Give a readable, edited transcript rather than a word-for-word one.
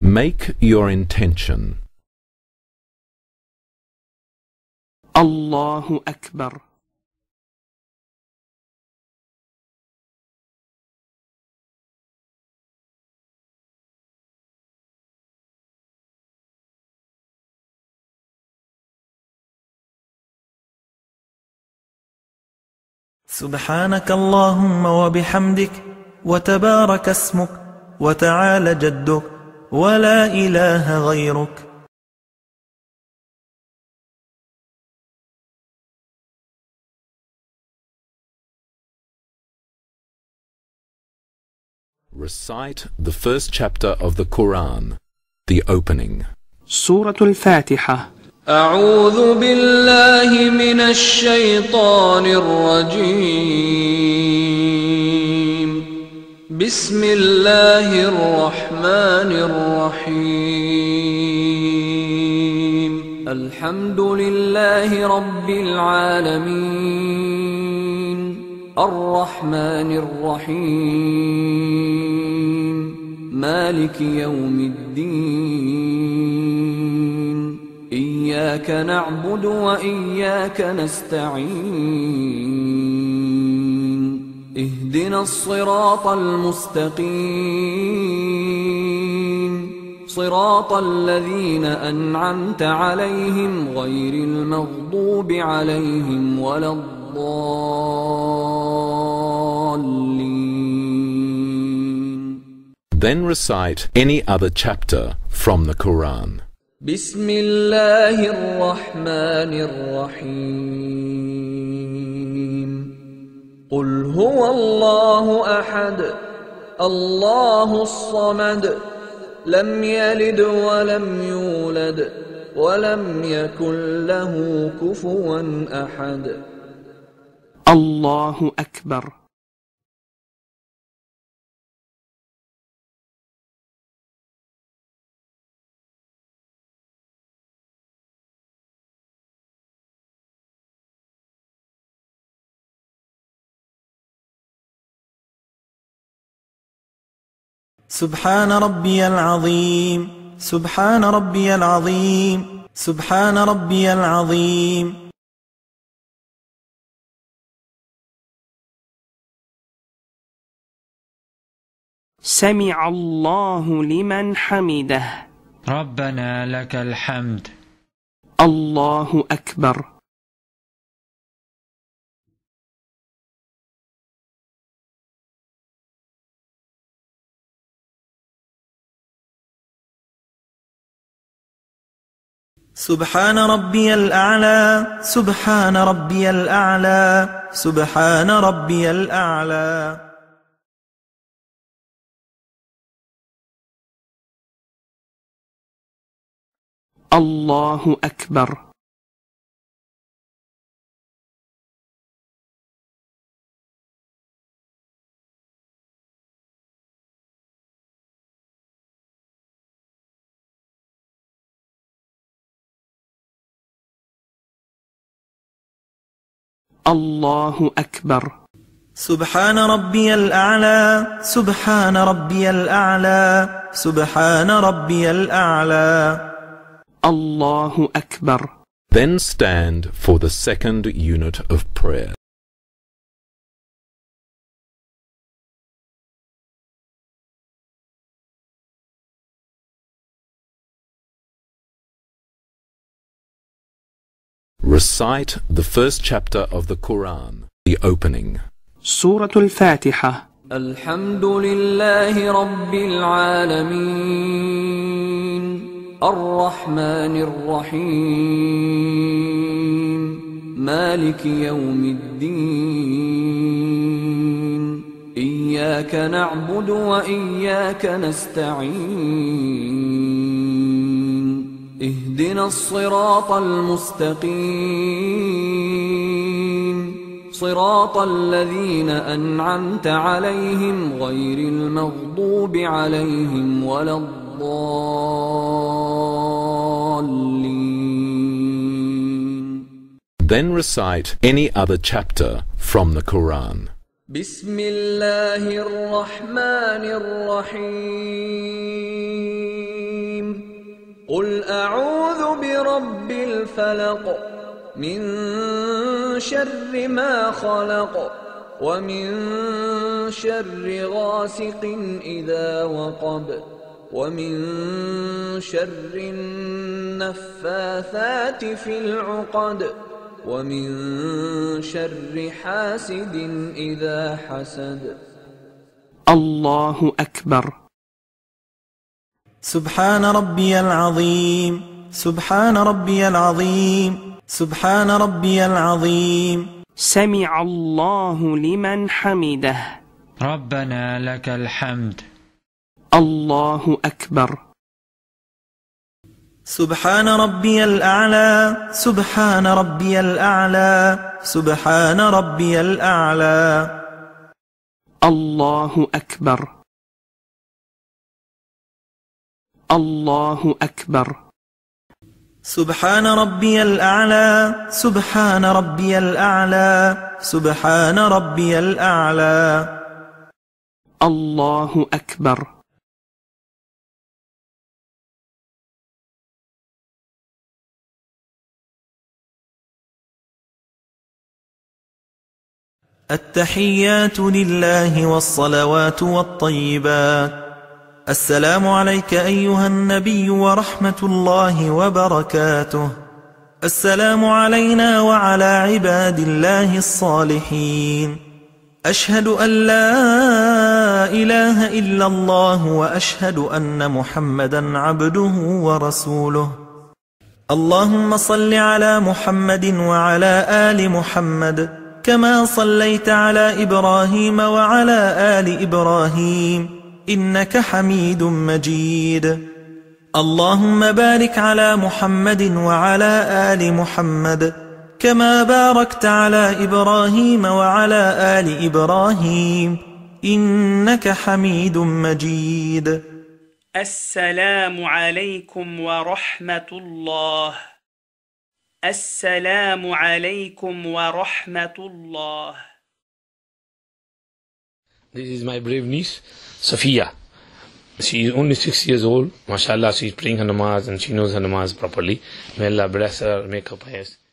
Make your intention. الله أكبر. سبحانك اللهم وبحمدك وتبارك اسمك وتعالى جدك ولا إله غيرك. Recite the first chapter of the Quran, the opening. سورة الفاتحة. أعوذ بالله من الشيطان الرجيم. بسم الله الرحمن الرحيم. الحمد لله رب العالمين. الرحمن الرحيم. مالك يوم الدين. إياك نعبد وإياك نستعين. اهدنا الصراط المستقيم. صراط الذين أنعمت عليهم غير المغضوب عليهم ولا الضالين. Then recite any other chapter from the Quran. بسم الله الرحمن الرحيم. قل هو الله أحد الله الصمد لم يلد ولم يولد ولم يكن له كفوا أحد. الله أكبر. سبحان ربي العظيم. سبحان ربي العظيم. سبحان ربي العظيم. سمع الله لمن حمده. ربنا لك الحمد. الله أكبر. سبحان ربي الأعلى. سبحان ربي الأعلى. سبحان ربي الأعلى. الله أكبر. الله أكبر. سبحان ربي الأعلى. سبحان ربي الأعلى. سبحان ربي الأعلى. الله أكبر. Then stand for the second unit of prayer. Recite the first chapter of the Quran, the opening. سورة الفاتحة. الحمد لله رب العالمين. الرحمن الرحيم. مالك يوم الدين. إياك نعبد وإياك نستعين. اهدنا الصراط المستقيم. صراط الذين أنعمت عليهم غير المغضوب عليهم ولا الضالين. Then recite any other chapter from the Quran. بسم الله الرحمن الرحيم. قل أعوذ برب الفلق من شر ما خلق ومن شر غاسق إذا وقب ومن شر النفاثات في العقد ومن شر حاسد إذا حسد. الله أكبر. سبحان ربي العظيم سبحان ربي العظيم سبحان ربي العظيم. سمع الله لمن حمده. ربنا لك الحمد. الله أكبر. سبحان ربي الأعلى سبحان ربي الأعلى سبحان ربي الأعلى. الله أكبر. الله أكبر. سبحان ربي الأعلى سبحان ربي الأعلى سبحان ربي الأعلى. الله أكبر. التحيات لله والصلوات والطيبات. السلام عليك أيها النبي ورحمة الله وبركاته. السلام علينا وعلى عباد الله الصالحين. أشهد أن لا إله إلا الله وأشهد أن محمدا عبده ورسوله. اللهم صل على محمد وعلى آل محمد كما صليت على إبراهيم وعلى آل إبراهيم إنك حميد مجيد. اللهم بارك على محمد وعلى آل محمد كما باركت على إبراهيم وعلى آل إبراهيم إنك حميد مجيد. السلام عليكم ورحمة الله. السلام عليكم ورحمة الله. This is my brave niece, Safiya. She is only 6 years old. MashaAllah, she is praying her namaz and she knows her namaz properly. May Allah bless her, make her pious.